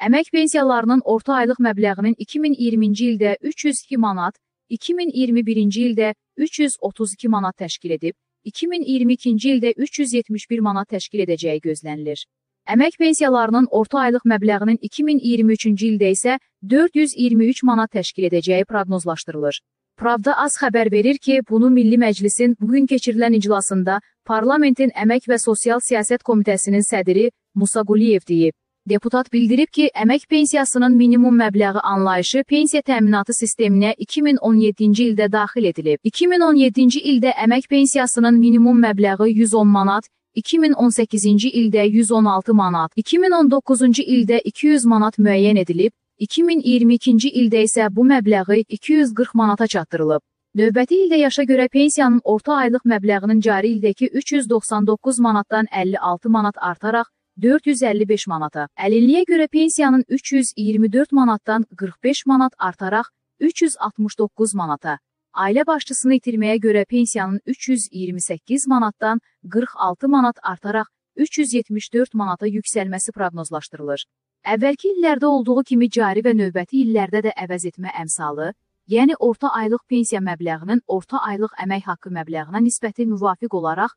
Əmək pensiyalarının orta aylıq məbləğinin 2020-ci ildə 302 manat, 2021-ci ildə 332 manat təşkil edib, 2022-ci ildə 371 manat təşkil edəcəyi gözlənilir. Əmək pensiyalarının orta aylıq məbləğinin 2023-cü ildə isə 423 manat təşkil edəcəyi proqnozlaşdırılır. Pravda az xəbər verir ki, bunu Milli Məclisin bugün keçirilən iclasında Parlamentin Əmək və Sosial Siyasət Komitəsinin sədri Musa Quliyev deyib. Deputat bildirib ki, əmək pensiyasının minimum məbləği anlayışı pensiya təminatı sisteminə 2017-ci ildə daxil edilib. 2017-ci ildə əmək pensiyasının minimum məbləği 110 manat, 2018-ci ildə 116 manat, 2019-cu ildə 200 manat müəyyən edilib, 2022-ci ildə isə bu məbləği 240 manata çatdırılıb. Növbəti ildə yaşa görə pensiyanın orta aylıq məbləğinin cari ildəki 399 manatdan 56 manat artaraq 455 manata, əlilliyə görə pensiyanın 324 manatdan 45 manat artaraq 369 manata, ailə başçısını itirməyə görə pensiyanın 328 manatdan 46 manat artaraq 374 manata yüksəlməsi proqnozlaşdırılır. Əvvəlki illərdə olduğu kimi cari və növbəti illərdə də əvəz etmə əmsalı, yəni orta aylıq pensiya məbləğinin orta aylıq əmək haqqı məbləğinə nisbəti müvafiq olaraq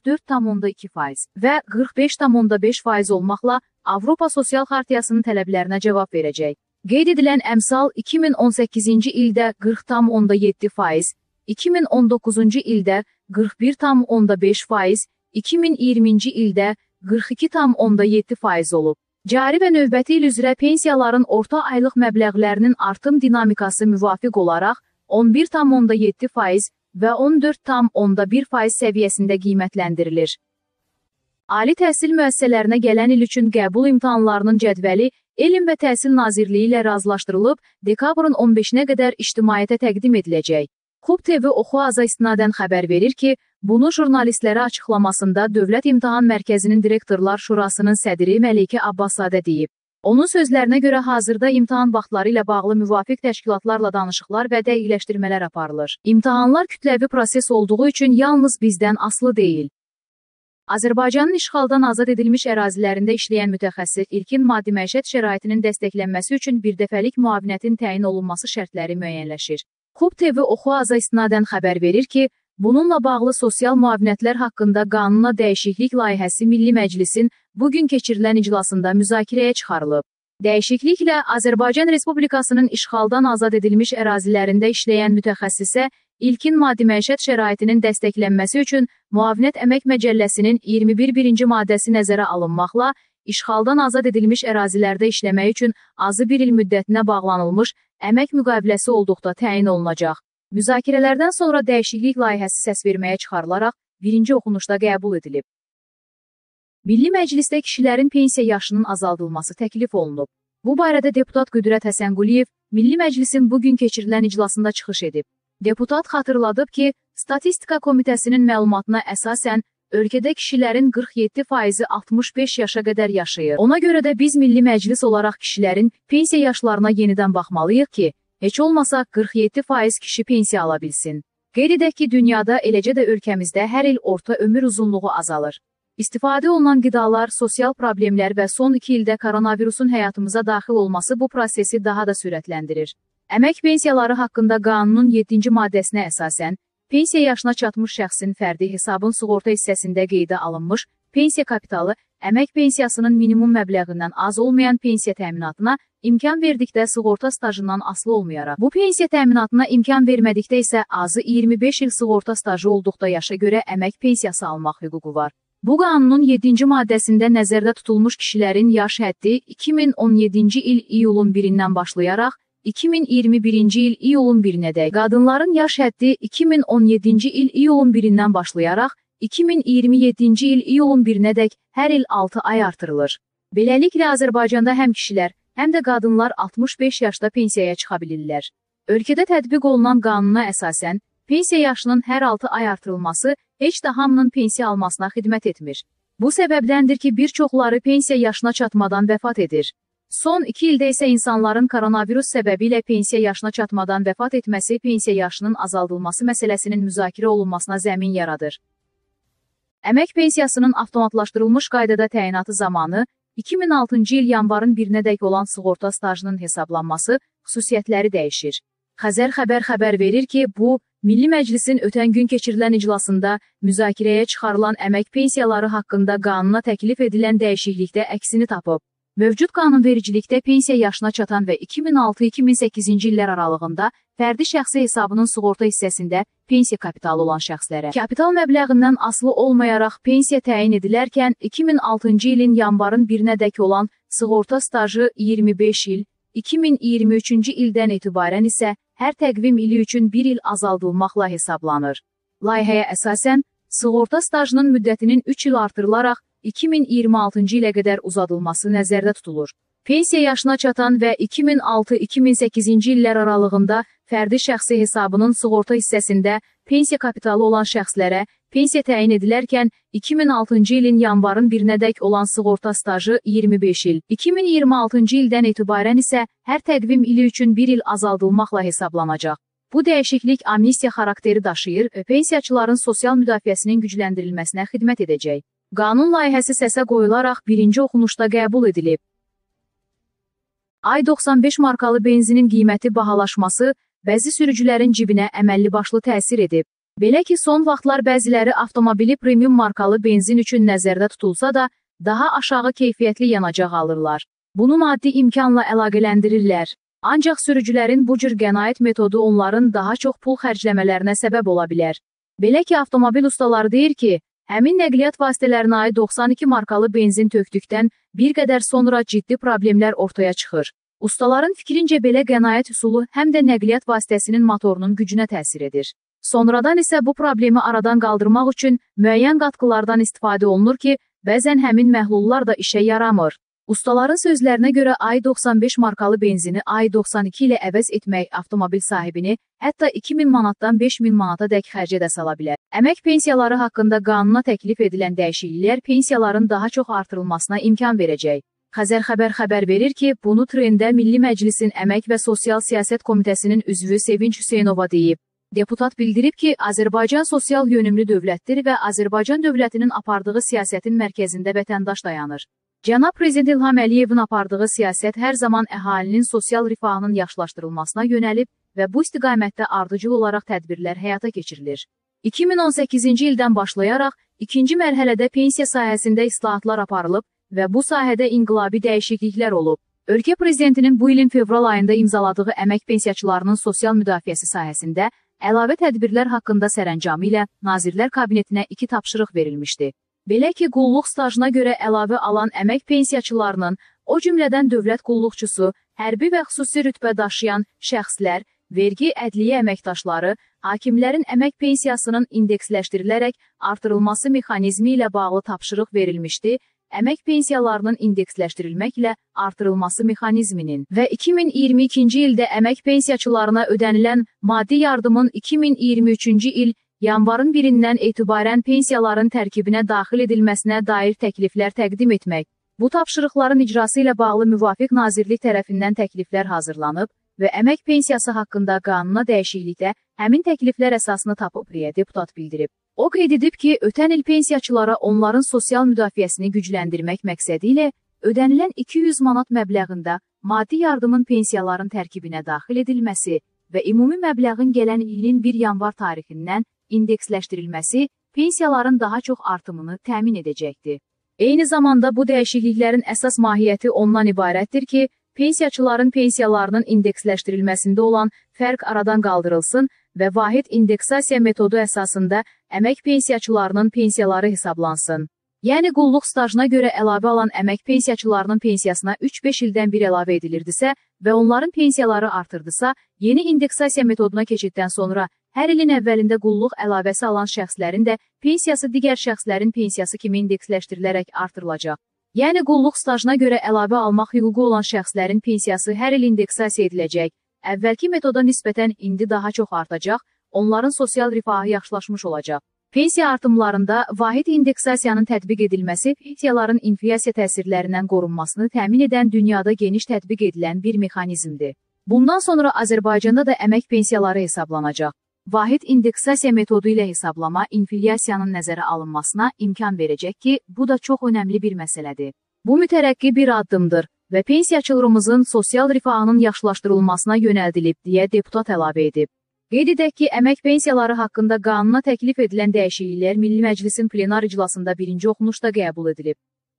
44,2% və 45,5% olmaqla Avropa Sosial Xartiyasının tələblərinə cavab verəcək. Qeyd edilən əmsal 2018-ci ildə 40,7%, 2019-cu ildə 41,5%, 2020-ci ildə 42,7% olub. Cari və növbəti il üzrə pensiyaların orta aylıq məbləğlərinin artım dinamikası müvafiq olaraq 11,7% və 14,1% səviyyəsində qiymətləndirilir. Ali təhsil müəssisələrinə gələn il üçün qəbul imtahanlarının cədvəli Elm və Təhsil Nazirliyi ilə razılaşdırılıb, dekabrın 15-nə qədər ictimaiyyətə təqdim ediləcək. Xub TV Oxu-Aza istinadən xəbər verir ki, bunu jurnalistlərə açıqlamasında Dövlət İmtahan Mərkəzinin Direktorlar Şurasının sədri Məleykə Abbaszadə deyib. Onun sözlərinə görə hazırda imtahan vaxtları ilə bağlı müvafiq təşkilatlarla danışıqlar və dəqiqləşdirmələr aparılır. İmtahanlar kütləvi proses olduğu üçün yalnız bizdən asılı deyil. Azərbaycanın işğaldan azad edilmiş ərazilərində işləyən mütəxəssis ilkin maddi məişət şəraitinin dəstəklənməsi üçün birdəfəlik müavinətin təyin olunması şərtləri müəyyənləşir. Xub TV Oxu-Aza istinadən xəbər verir ki, bununla bağlı sosial müavinətlər haqqında qanuna dəyişiklik layihəsi Milli Məclisin bugün keçirilən iclasında müzakirəyə çıxarılıb. Dəyişikliklə Azərbaycan Respublikasının işğaldan azad edilmiş ərazilərində işləyən mütəxəssisə ilkin maddi məişət şəraitinin dəstəklənməsi üçün Müavinət Əmək Məcəlləsinin 21-ci maddəsi nəzərə alınmaqla, işğaldan azad edilmiş ərazilərdə işləmək üçün azı bir il müddətinə bağlanılmış əmək müqaviləsi olduqda təyin olunacaq. Müzakirələrdən sonra dəyişiklik layihəsi səsverməyə çıxarılaraq birinci oxunuşda qəbul edilib. Milli Məclisdə kişilərin pensiya yaşının azaldılması təklif olunub. Bu barədə deputat Qüdrət Həsənquliyev Milli Məclisin bugün keçirilən iclasında çıxış edib. Deputat xatırladıb ki, Statistika Komitəsinin məlumatına əsasən, ölkədə kişilərin 47%-i 65 yaşa qədər yaşayır. Ona görə də biz Milli Məclis olaraq kişilərin pensiya yaşlarına yenidən baxmalıyıq ki, heç olmasa 47% kişi pensiya ala bilsin. Qeyd edək ki, dünyada, eləcə də ölkəmizdə hər il orta ömür uzunluğu azalır. İstifadə olunan qidalar, sosial problemlər və son 2 ildə koronavirusun həyatımıza daxil olması bu prosesi daha da sürətləndirir. Əmək pensiyaları haqqında qanunun 7-ci maddəsinə əsasən, pensiya yaşına çatmış şəxsin fərdi hesabın sığorta hissəsində qeydə alınmış pensiya kapitalı əmək pensiyasının minimum məbləğindən az olmayan pensiya təminatına imkan verdikdə sığorta stajından asılı olmayaraq, bu pensiya təminatına imkan vermədikdə isə azı 25 il sığorta stajı olduqda yaşa görə əmək pensiyası almaq hüququ var. Bu qanunun 7-ci maddəsində nəzərdə tutulmuş kişilərin yaş həddi 2017-ci il iyulun 1-dən başlayaraq 2021-ci il iyulun 1-nədək, qadınların yaş həddi 2017-ci il iyulun 1-dən başlayaraq 2027-ci il iyulun 1-nədək hər il 6 ay artırılır. Beləliklə Azərbaycanda həm kişilər, həm də qadınlar 65 yaşda pensiyaya çıxa bilirlər. Ölkədə tətbiq olunan qanuna əsasən, pensiya yaşının hər 6 ay artırılması heç də hamının pensiya almasına xidmət etmir. Bu səbəbdəndir ki, bir çoxları pensiya yaşına çatmadan vəfat edir. Son 2 ildə isə insanların koronavirus səbəbilə pensiya yaşına çatmadan vəfat etməsi pensiya yaşının azaldılması məsələsinin müzakirə olunmasına zəmin yaradır. Əmək pensiyasının avtomatlaşdırılmış qaydada təyinatı zamanı 2006-cı il yanvarın 1-nədək olan sığorta stajının hesablanması xüsusiyyətləri dəyişir. Xəzər xəbər verir ki, bu, Milli Məclisin ötən gün keçirilən iclasında müzakirəyə çıxarılan əmək pensiyaları haqqında qanuna təklif edilən dəyişiklikdə əksini tapıb. Mövcud qanunvericilikdə pensiya yaşına çatan və 2006-2008-ci illər aralığında fərdi şəxsi hesabının sığorta hissəsində pensiya kapitalı olan şəxslərə kapital məbləğindən asılı olmayaraq pensiya təyin edilərkən 2006-cı ilin yanvarın 1-nədək olan sığorta stajı 25 il, 2023-cü ildən etibarən isə hər təqvim ili üçün 1 il azaldılmaqla hesablanır. Layihəyə əsasən, sığorta stajının müddətinin 3 il artırılaraq 2026-cı ilə qədər uzadılması nəzərdə tutulur. Pensiya yaşına çatan və 2006-2008-ci illər aralığında fərdi şəxsi hesabının sığorta hissəsində pensiya kapitalı olan şəxslərə pensiya təyin edilərkən 2006-cı ilin yanvarın 1-nədək olan sığorta stajı 25 il, 2026-cı ildən etibarən isə hər təqvim ili üçün 1 il azaldılmaqla hesablanacaq. Bu dəyişiklik amnistiya xarakteri daşıyır və pensiyaçıların sosial müdafiəsinin gücləndirilməsinə xidmət edəcək. Qanun layihəsi səsə qoyularaq birinci oxunuşda qəbul edilib. Ay 95 markalı benzinin qiyməti bahalaşması bəzi sürücülərin cibinə əməlli başlı təsir edib. Belə ki, son vaxtlar bəziləri avtomobili premium markalı benzin üçün nəzərdə tutulsa da, daha aşağı keyfiyyətli yanacaq alırlar. Bunu maddi imkanla əlaqələndirirlər. Ancaq sürücülərin bu cür qənaət metodu onların daha çox pul xərcləmələrinə səbəb ola bilər. Belə ki, avtomobil ustaları deyir ki, həmin nəqliyyat vasitələrinə aid 92 markalı benzin tökdükdən bir qədər sonra ciddi problemlər ortaya çıxır. Ustaların fikrincə belə qənaət üsulu həm də nəqliyyat vasitəsinin motorunun gücünə təsir edir. Sonradan isə bu problemi aradan qaldırmaq üçün müəyyən qatqılardan istifadə olunur ki, bəzən həmin məhlullar da işə yaramır. Ustaların sözlərinə görə I95 markalı benzini I92 ilə əvəz etmək avtomobil sahibini hətta 2000 manatdan 5000 manata dək xərcə də sala bilər. Əmək pensiyaları haqqında qanuna təklif edilən dəyişikliklər pensiyaların daha çox artırılmasına imkan verəcək. Xəzər xəbər verir ki, bunu trendə Milli Məclisin Əmək və Sosial Siyasət Komitəsinin üzvü Sevinç Hüseynova deyib. Deputat bildirib ki, Azərbaycan sosial yönümlü dövlətdir və Azərbaycan dövlətinin apardığı siyasətin mərkəzində vətəndaş dayanır. Cənab Prezident İlham Əliyevin apardığı siyasət hər zaman əhalinin sosial rifahının yaxşılaşdırılmasına yönəlib və bu istiqamətdə ardıcıl olaraq tədbirlər həyata keçirilir. 2018-ci ildən başlayaraq ikinci mərhələdə pensiya sahəsində islahatlar aparılıb və bu sahədə inqilabi dəyişikliklər olub. Ölkə Prezidentinin bu ilin fevral ayında imzaladığı əmək pensiyaçılarının sosial müdafiəsi sahəsində əlavə tədbirlər haqqında sərəncamı ilə Nazirlər Kabinetinə 2 tapşırıq verilmişdi. Belə ki, qulluq stajına görə əlavə alan əmək pensiyaçılarının, o cümlədən dövlət qulluqçusu, hərbi və xüsusi rütbə daşıyan şəxslər, vergi ədliyyə əməkdaşları, hakimlərin əmək pensiyasının indeksləşdirilərək artırılması mexanizmi ilə bağlı tapşırıq verilmişdi. Əmək pensiyalarının indeksləşdirilməklə artırılması mexanizminin və 2022-ci ildə əmək pensiyaçılarına ödənilən maddi yardımın 2023-cü il yanvarın 1-dən etibarən pensiyaların tərkibinə daxil edilməsinə dair təkliflər təqdim etmək. Bu tapşırıqların icrası ilə bağlı müvafiq nazirlik tərəfindən təkliflər hazırlanıb və əmək pensiyası haqqında qanuna dəyişiklikdə həmin təkliflər əsasını tapıb, deyə deputat bildirib. O qeyd edib ki, ötən il pensiyaçılara onların sosial müdafiəsini gücləndirmək məqsədi ilə ödənilən 200 manat məbləğində maddi yardımın pensiyaların tərkibinə daxil edilməsi və ümumi məbləğin gələn ilin 1 yanvar tarixindən indeksləşdirilməsi pensiyaların daha çox artımını təmin edəcəkdir. Eyni zamanda bu dəyişikliklərin əsas mahiyyəti ondan ibarətdir ki, pensiyaçıların pensiyalarının indeksləşdirilməsində olan fərq aradan qaldırılsın və vahid indeksasiya metodu əsasında əmək pensiyaçılarının pensiyaları hesablansın. Yəni, qulluq stajına görə əlavə alan əmək pensiyaçılarının pensiyasına 3-5 ildən bir əlavə edilirdisə və onların pensiyaları artırdısa, yeni indeksasiya metoduna keçiddən sonra hər ilin əvvəlində qulluq əlavəsi alan şəxslərin də pensiyası digər şəxslərin pensiyası kimi indeksləşdirilərək artırılacaq. Yəni, qulluq stajına görə əlavə almaq hüququ olan şəxslərin pensiyası hər il indeksasiya ediləcək. Əvvəlki metoda nisbətən indi daha çox artacaq, onların sosial rifahı yaxşılaşmış olacaq. Pensiya artımlarında vahid indeksasiyanın tətbiq edilməsi pensiyaların inflyasiya təsirlərindən qorunmasını təmin edən dünyada geniş tətbiq edilən bir mexanizmdir. Bundan sonra Azərbaycanda da əmək pensiyaları hesablanacaq. Vahid indeksasiya metodu ilə hesablama inflyasiyanın nəzərə alınmasına imkan verəcək ki, bu da çox önəmli bir məsələdir. Bu mütərəqqi bir addımdır və pensiyaçılarımızın sosial rifahının yaxşılaşdırılmasına yönəldilib, deyə deputat əlavə edib. Qeyd edək ki, əmək pensiyaları haqqında qanuna təklif edilən dəyişikliklər Milli Məclisin plenar iclasında birinci oxunuşda qəbul edilib.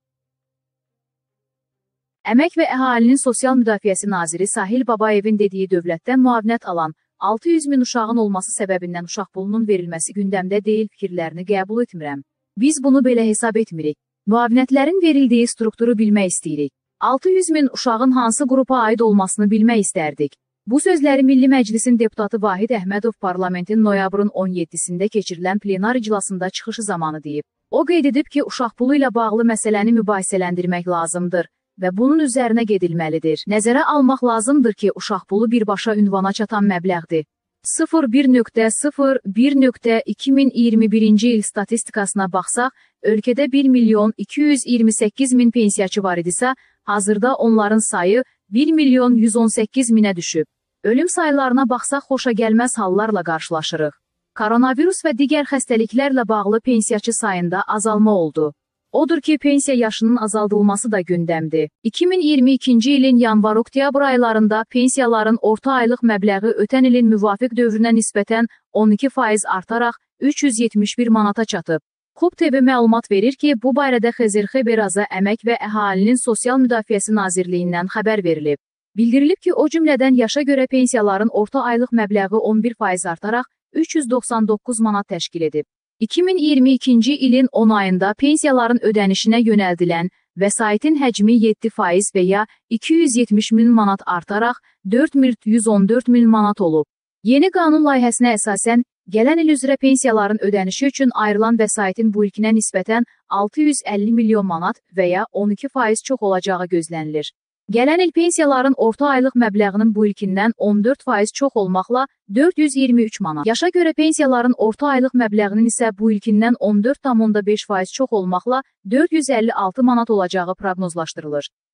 Əmək və Əhalinin Sosial Müdafiəsi Naziri Sahil Babayevin dediyi dövlətdən müavinət alan 600 min uşağın olması səbəbindən uşaq pulunun verilməsi gündəmdə deyil fikirlərini qəbul etmirəm. Biz bunu belə hesab etmirik. Müavinətlərin verildiyi strukturu bilmək istəyirik. 600 min uşağın hansı qrupa aid olmasını bilmək istərdik. Bu sözləri Milli Məclisin deputatı Vahid Əhmədov parlamentin noyabrın 17-sində keçirilən plenar iclasında çıxışı zamanı deyib. O qeyd edib ki, uşaq pulu ilə bağlı məsələni mübahisələndirmək lazımdır və bunun üzərinə gedilməlidir. Nəzərə almaq lazımdır ki, uşaq pulu birbaşa ünvana çatan məbləğdir. 01.01.2021-ci il statistikasına baxsaq, ölkədə 1.228.000 pensiyaçı var idisə, hazırda onların sayı 1.118.000-ə düşüb. Ölüm saylarına baxsaq, xoşagəlməz hallarla qarşılaşırıq. Koronavirus və digər xəstəliklərlə bağlı pensiyaçı sayında azalma oldu. Odur ki, pensiya yaşının azaldılması da gündəmdir. 2022-ci ilin yanvar-oktyabr aylarında pensiyaların orta aylıq məbləği ötən ilin müvafiq dövrünə nisbətən 12% artaraq 371 manata çatıb. Xub TV məlumat verir ki, bu barədə Xezir Xeberaza Əmək və Əhalinin Sosial Müdafiəsi Nazirliyindən xəbər verilib. Bildirilib ki, o cümlədən yaşa görə pensiyaların orta aylıq məbləği 11% artaraq 399 manat təşkil edib. 2022-ci ilin 10 ayında pensiyaların ödənişinə yönəldilən vəsaitin həcmi 7% və ya 270 min manat artaraq 4.114 min manat olub. Yeni qanun layihəsinə əsasən, gələn il üzrə pensiyaların ödənişi üçün ayrılan vəsaitin bu ilkinə nisbətən 650 milyon manat və ya 12% çox olacağı gözlənilir. Gələn il pensiyaların orta aylıq məbləğinin bu ilkindən 14% çox olmaqla 423 manat. Yaşa görə pensiyaların orta aylıq məbləğinin isə bu ilkindən 14,5% çox olmaqla 456 manat olacağı proqnozlaşdırılır.